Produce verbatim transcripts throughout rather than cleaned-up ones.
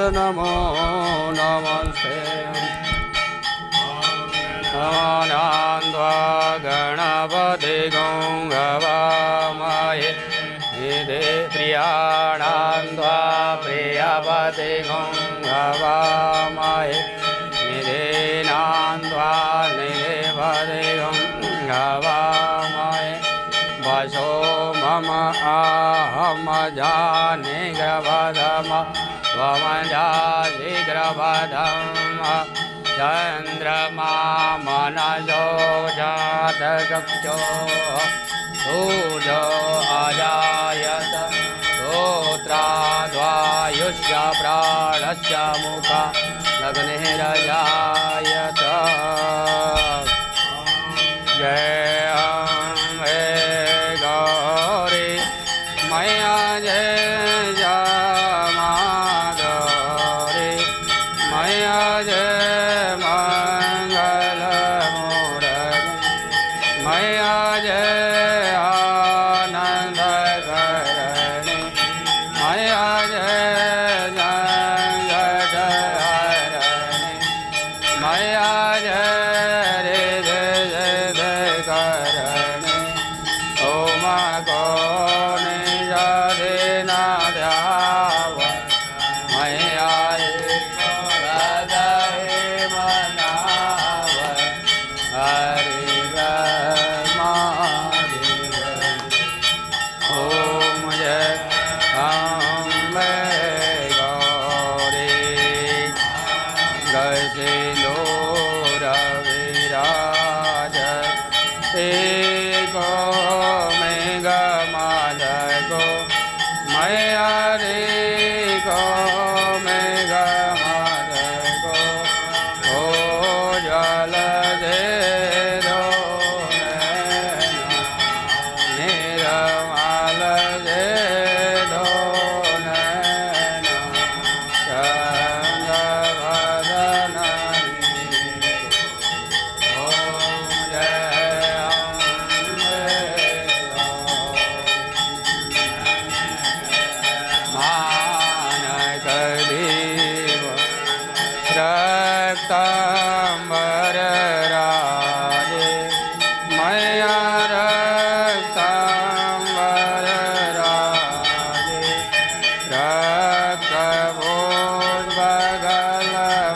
नमो नमस्ते नमानान्द्वा गणपति गौंगवामहे निधे प्रियाणान्द्वा प्रियपति गौंगवामहे निधेनान्द्वा निधेपति गौंगवामहे वसो मम आहम जानिग्रवधम त्वम जातिग्रवधम चन्द्रमा मनसो जातचक्षो सूर्यो अजायत श्रोत्राद्वायुष्य प्राणस्य मुखा लग्निरजायत जय अम्बे गौरी मैया जय माधुरी मैया जय मंगल मूर्ति मैया जय आनंद करणी मैया जय संकट हरणी मैया जय हृदय जय करणी ओम को निजदिना ध्याव मैया हृदय मनाव हरि महादेव ओम जय अम्बे गौरी गसिंदूर विराज एको मेघमालको मैया रे को मेघमालको ओ जल दे दो निर्मल दे दो चंद वदन ओम जय अम्बे मानकदीप रक्तांबर राजे मैया रक्तांबर राजे रक्तभोज बगल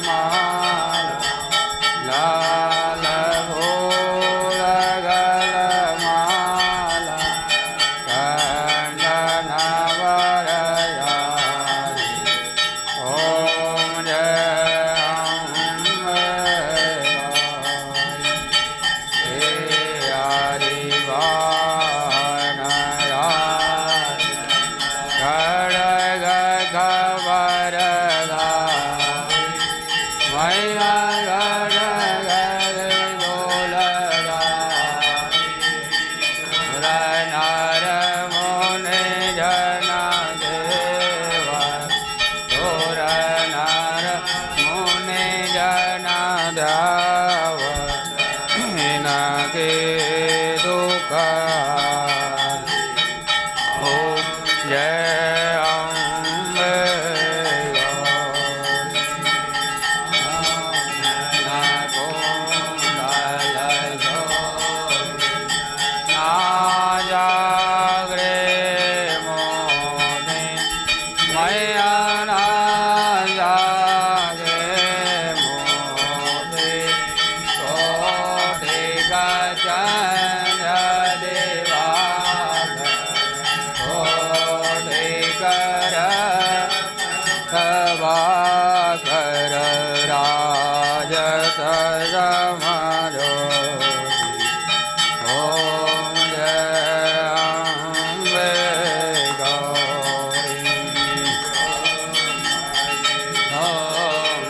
माला लाल भोल गल माला कंडन वरयारी ओम जय अम्बे गौरी हरि वानराज खड्ग खबरधारी मैया खड्ग दोलधारी नर मुनि जन देवा तोर नर मुनि जन ध्याव इनके दुख ओम जय अम्बे गौरी ना कुंडल जोड़ी ना जागरे मोने मैया ना जागे मोने कोटि गजंद्र देवागर कोटि कर खवाकर राजत समजोरी ओम जय अम्बे गौरी ओम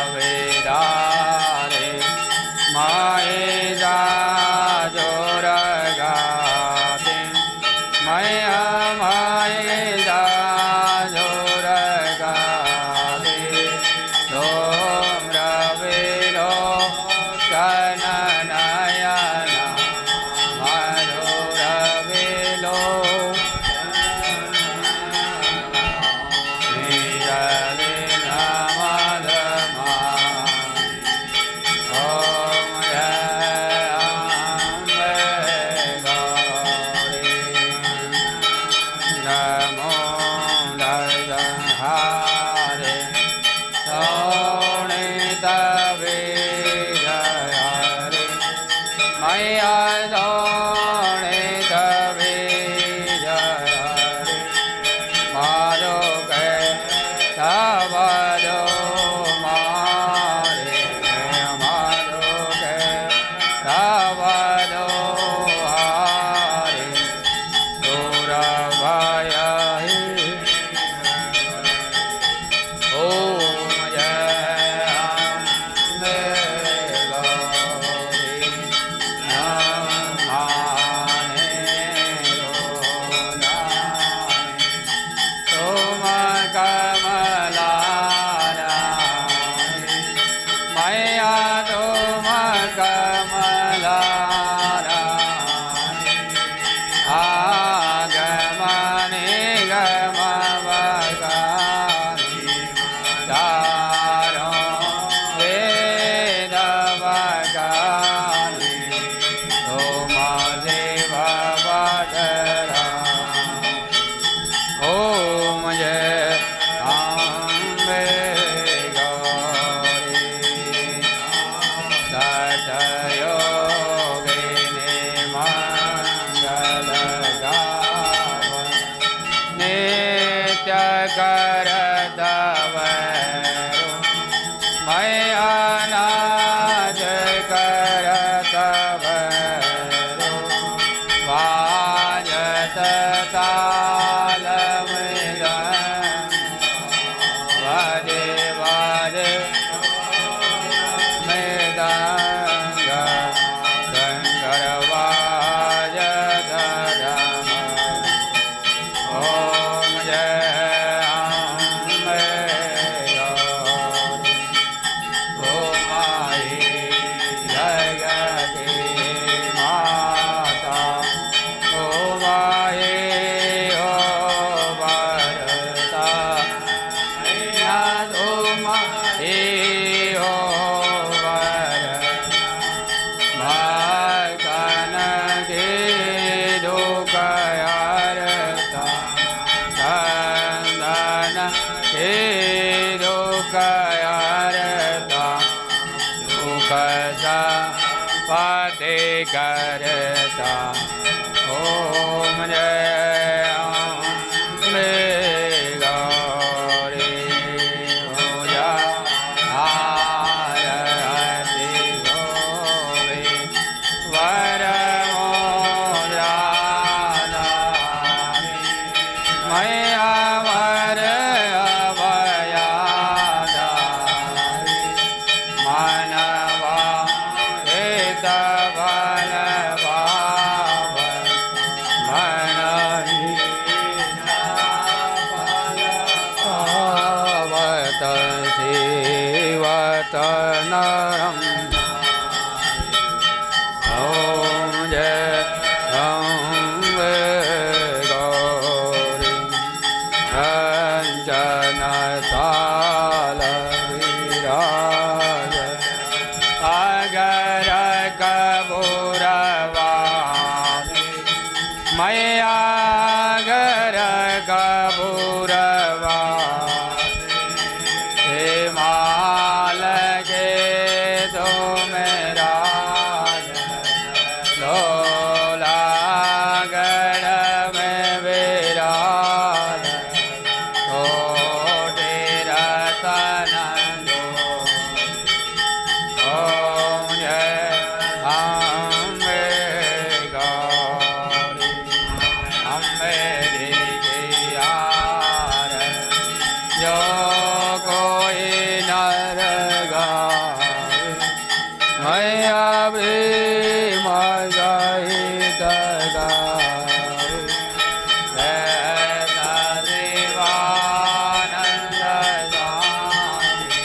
वेदारे माए जाजोर गाते मैया माए जाजोर गाते Sabado Mare Madoke Sabado Hare Suravaya Om Jai Gauri Namane Toma Kamala Maya Toma Kamala Agamani Gamavagani Daro Vedavagani Toma Deva Vadara Om Jai Ambe Gauri Satayogini Mangala Gava Nitya Karatavaru Maya Naj Karatavaru Vajata Talamidam Vade Vade Medanga Sankara Vajata Dhamma Om Jai Ambe Gauri Om Mai Jagati Mata Om Mai O Bharata Yad Om Mai O Bharata Bhagana Ki Dukayarta Sandana Ki Dukayarta Ukasa Pati Karta Om Jai Ambe Gauri Puja Arati Govi Varamodrani Maya Varayavayadari Manava Etavalabhava Manani Avatasi Vatanaram Om Jai Ambe Gauri Ranjana Tala Viraja Agara Kaburavani Maya Agara Kaburavani Himal ke do mera Lola Gara me viraj Koti Ratanando Om Jai Ambe Gauri Ambe Dikiyara Jo koi nar gawe Maya Brima Jahita gawe Veda Divananda Swami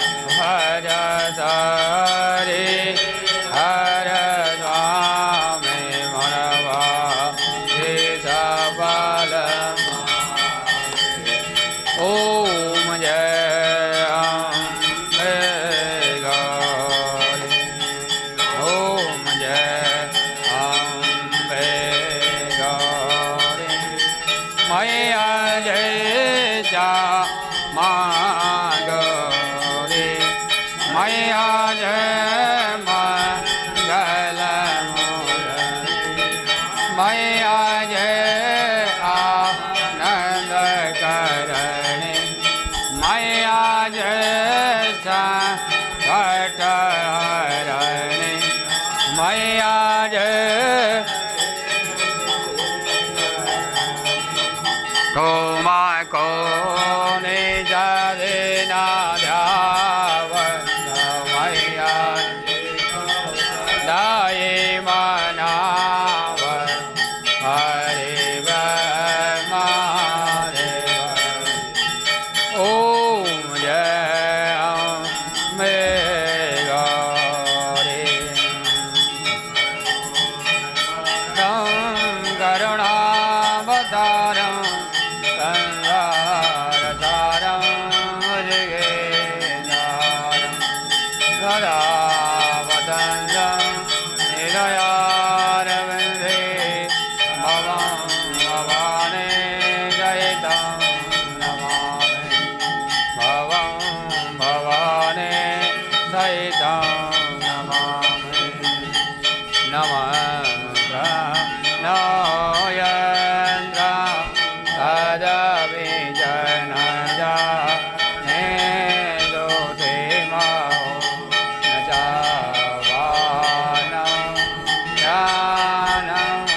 Bhajatari Hara Swami Manava Sita Balama Om Jai Ambe Gauri Om Jai Ambe Gauri Maya Jai Jama Gauri Maya Jai Mangala Murali Maya Jai Ananda Karani मैया जय संकट हरणी मैया जय coma को निज देना ध्यावत मैया दाई मनाव हरि महादेव ओम जय अम्बे गौरी करुणावतारं संसारसारं भुजगेन्द्रहारं सदा वदन्तं हृदयारविन्दे भवं भवानी जयितं नमामि भवं भवानी सहितं नमामि नमः नयन्द्र तदभिजनजा ने दोते महो न चावानं ज्ञानं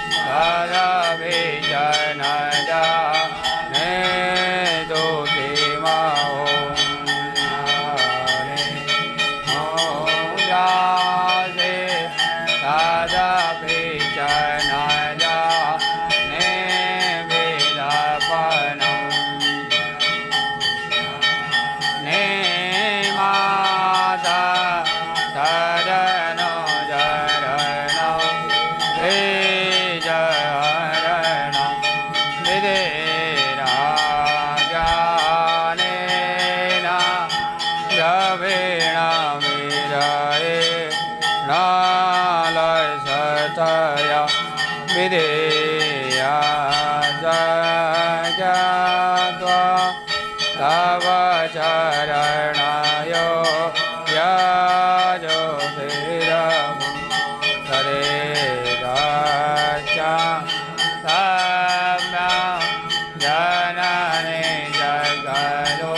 तदभिजनजा ने दोते महो तदभिजनजा ने विलपनं ने माता तदनु जरणं विजहरणं विधिराज्ञानेन द्रविणमिदये नालसतया विधेया जगत्वा तव चरणयो यजोतिरं तदेतच्च सम्यक् जननि जगतो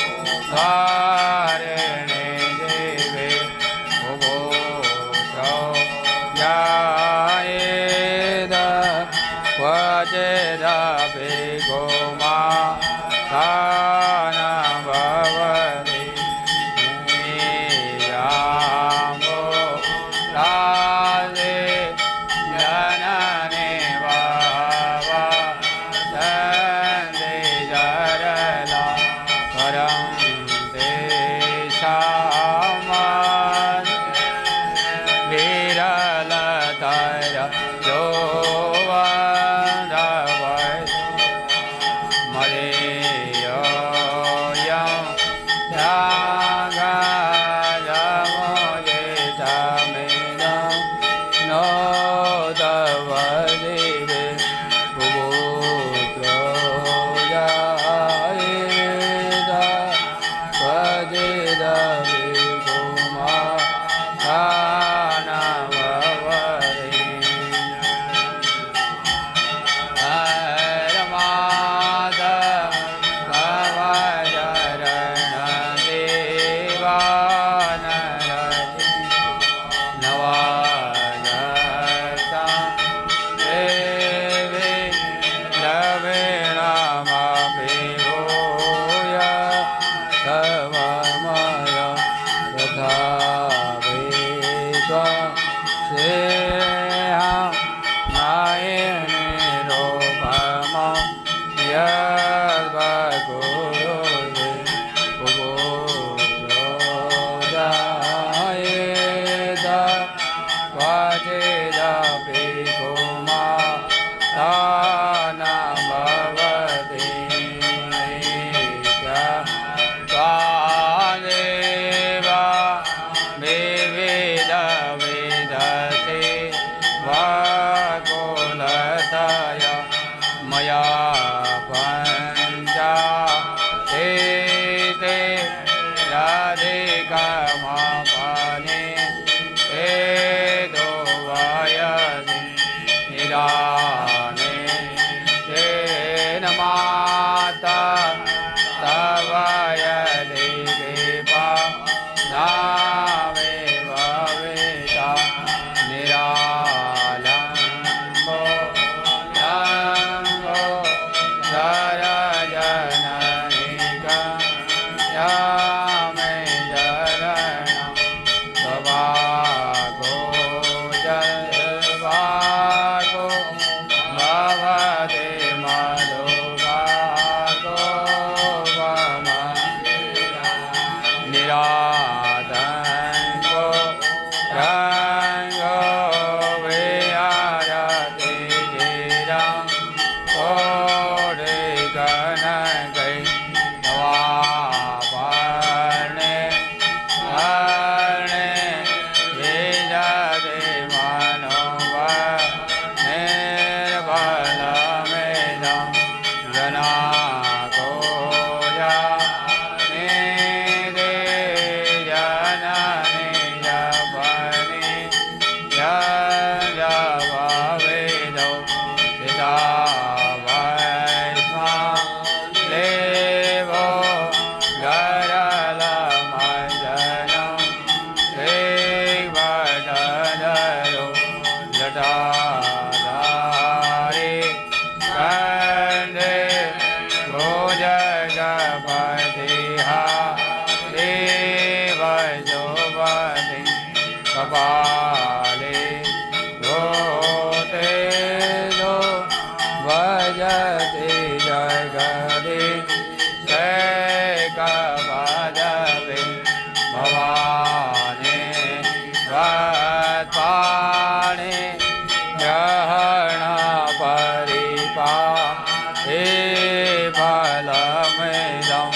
वारिणि देवे भुवोत्रौ जायेद क्वचिदपि गोमा भवति नीराम्बो राजे जननि वाव सन्धि जरला परं तेषां विरलतर यो वन्दवै मदेयं त्यागजमोदितमिदं नो तव दिवे भुवोत्रो जायेद क्वचिदपि गोमा भवति माता तव यामे शरणं स्वभागो जलभागो भवते मधुभागो मम निरातङ्गो रङ्गो विहारते चिरं कोटि कनकै नवाभरणे हरणे विजते मनोबलमेदं जनाकोजा निधे जननि जपनि जपवेदौ सिता वैष्मा देवो गरलमर्दनं श्रीवदनरो जटाधारी कंदे भुजगपतिहा देवजोपति कपाले गोतेजो भजति जगदि जयकवदवे भवानी वत्पाणि ग्रहण परिपा हे फलमेदं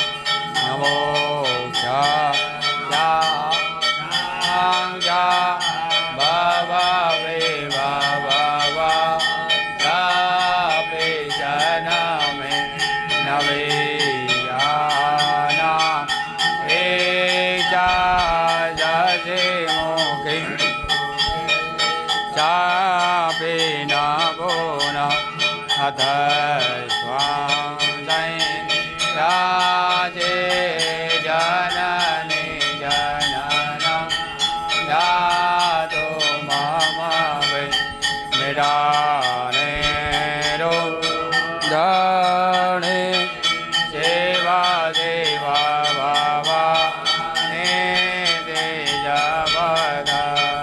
नमोक्षाङ्गा भववे भववा तपे जनमे नवेयाना एजा जजे मुखे चापे नभो न अथ स्वां जय राजे जननि जननं यातो मम वै निरानेरो धणे सेवा देवा बाबा निदेजवदा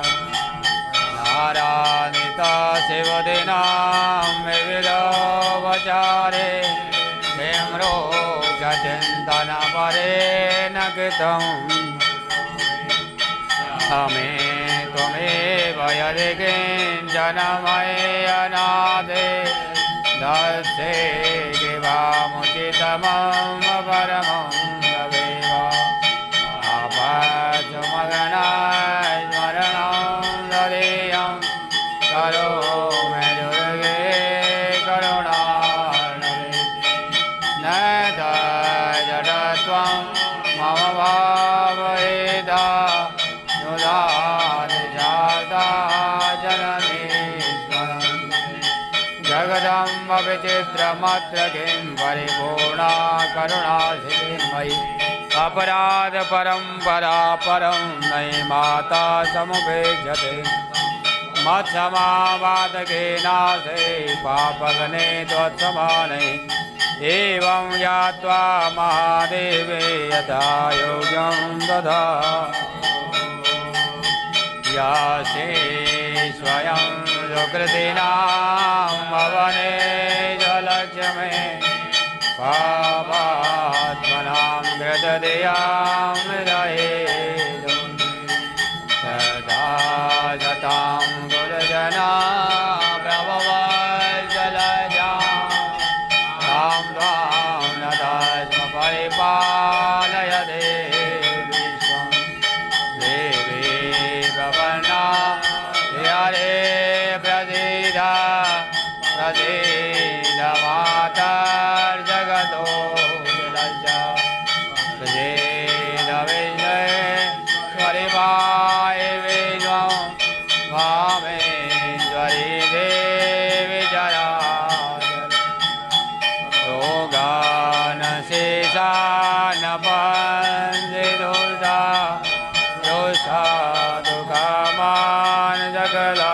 नारायणिता शिवदिनां विविधोपचारे हेम्रो चिन्तन परेण कृतम् अमे त्वमेव यदि किञ्चन मयि अनादे दत्ते गिवामुचितमं परमं भवेव आपद्मगनाय स्मरणं ददेयं करो मे दुर्गे करुणानिधे न जडत्वं मम भावयेदा नुदानिजाता जननीश्वरं जगदम्ब विचित्रमत्र किं परिपूर्णा करुणा सिन्धुमयि अपराध परम्परा परं नयि माता समुपेक्षते मत्समावादके नाशे पापगने त्वत्समाने एवं यात्वा महादेवे यथा योग्यं दधा यासे स्वयं सुकृतिनां भवने जलक्ष्मे पापात्मनां कृतधियां रहेदु सदा जतां गुरुजना प्रभवज्जलजा तां त्वां नतास्म परिपालय देवी स्वं देवी भवना हरे प्रसीदा प्रसीद मातर्जगतो लज्जा प्रसीद विश्वेश्वरि वाय विश्वं वामेश्वरि देवी जया रोगानशेषान् पञ्चदुर्धा दोषा दुःखमान् जगला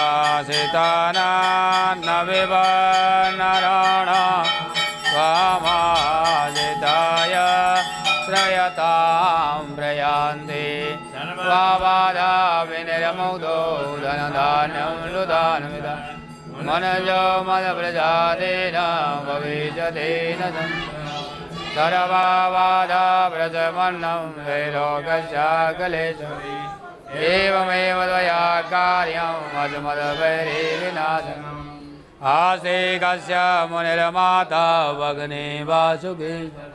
त्वमाश्रितानां न विवनरण त्वमा यमुदो धनधान्यं लुदान्विता मनजो मदप्रजातेन भविष्यतेन सर्वबाधा व्रजमन्नं वैरोगशाकलेश्वरी एवमेव त्वया कार्यं मधुमदवैरिविनाशनम् आसे कस्य मुनिर्माता भगने वासुकी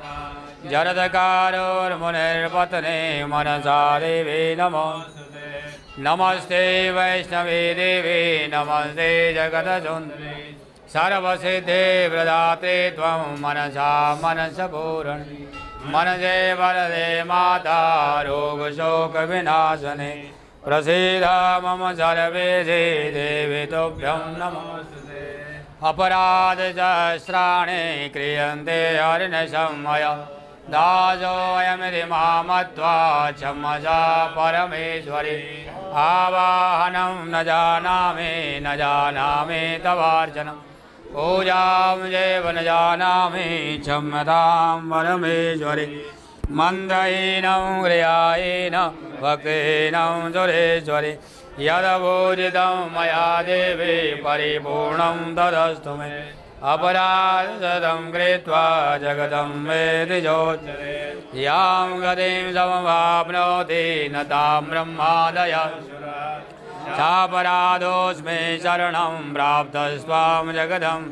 जरदकारोर्मुनिर्पत्ने मनसा देवी नमो नमस्ते वैष्णवे देवी नमस्ते जगदसुन्दरी सर्वसिद्धे प्रदाते त्वं मनसा मनसपूरणे मनसे वरदे माता रोगशोकविनाशने प्रसीद मम सर्वेशे देवी तुभ्यं नमोऽस्तुते अपराधसहस्राणि क्रियन्ते हरिणशं मया दासोऽयमिति मामत्वा क्षमसा परमेश्वरि आवाहनं न जानामि न जानामि तवार्चनं पूजां चैव न जानामि क्षम्यतां परमेश्वरि मन्दहीनं क्रियाहीनं भक्तिहीनं सुरेश्वरि यदपूजितं मया देवी परिपूर्णं तदस्तु मे अपराधं कृत्वा जगतं वेदिजोच्यते यां गतिं समवाप्नोति न तां ब्रह्मादया सापराधोऽस्मि शरणं प्राप्तस्त्वां जगदं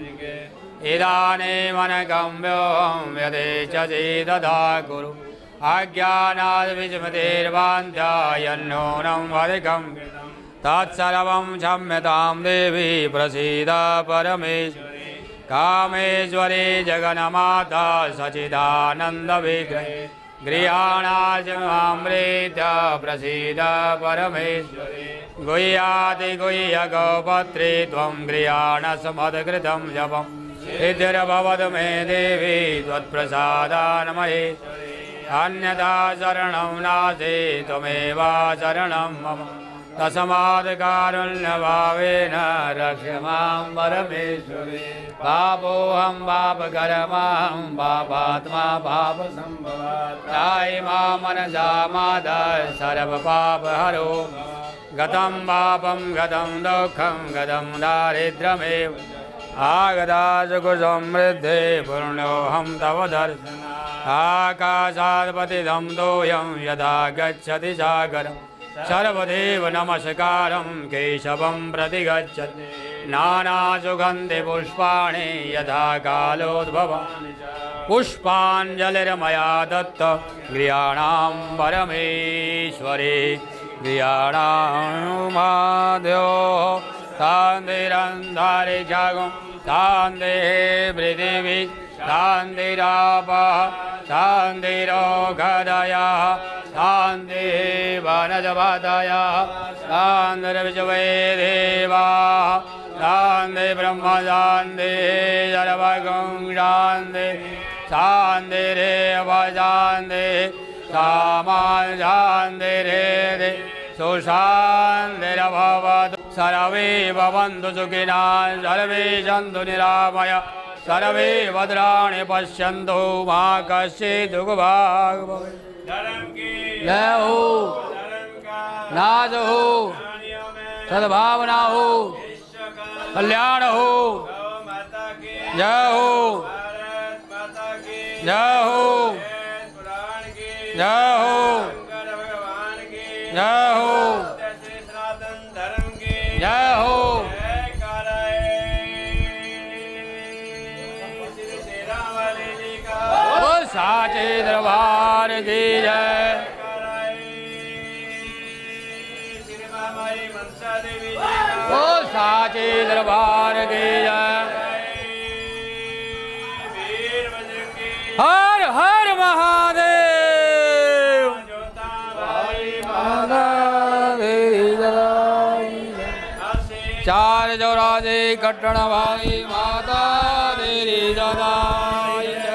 इदानीमनगम्योऽहं यदेच्छसि तथा कुरु अज्ञानाद्विस्मृतिर्वान्ध्यायन्नूनं अधिकं तत्सर्वं क्षम्यतां देवी प्रसीद परमेश्वरी कामेश्वरी जगन्माता सच्चिदानन्दविग्रहे गृहाणामृत्य प्रसीद परमेश्वरी गुह्याति गुह्यगोपत्रे त्वं गृहाणसमद्कृतं जपं सिद्धिर्भवतु मे देवी त्वत्प्रसादान्महे अन्यथा शरणं नास्ति त्वमेव शरणं मम तस्मात् कारुण्यभावेन रक्ष मां परमेश्वरी पापोऽहं पापकर्माहं पापात्मा पापसम्भवात् त्राहि मां मनसा माधव सर्वपापहरो गतं पापं गतं दुःखं गतं दारिद्र्यमेव आगता सुखसमृद्धे पूर्णोऽहं तव दर्शनात् आकाशात् पतितं तोयं यथा गच्छति सागरं सर्वदेव नमस्कारं केशवं प्रति गच्छति नानासुगन्धिपुष्पाणि यथा कालोद्भवानि पुष्पाञ्जलिर्मया दत्त गृहाणां परमेश्वरी गृहाणां माध्यो शान्तिरन्धारिजागं शान्तिः पृथिवी शान्तिरापः शान्तिरोगदयः शान्तिः वनजपतयः शान्तिर्विश्वे देवाः शान्तिः ब्रह्मशान्तिः सर्वगं शान्तिः शान्तिरेव शान्तिः सामा शान्तिरेधि सुशान्तिरभवतु सर्वे भवन्तु सुखिनः सर्वे सन्तु निरामयाः सर्वे भद्राणि पश्यन्तु मा कश्चित् दुःखभाग् भवेत् जय हो नाज हो सद्भावना हो कल्याण हो जय हो जय हो जय हो जय हो जय हो साचे दरबार की जय ओ साचे दरबार की जय हर हर महादेव चार चौराजे कटण भाई माता तेरी जगाई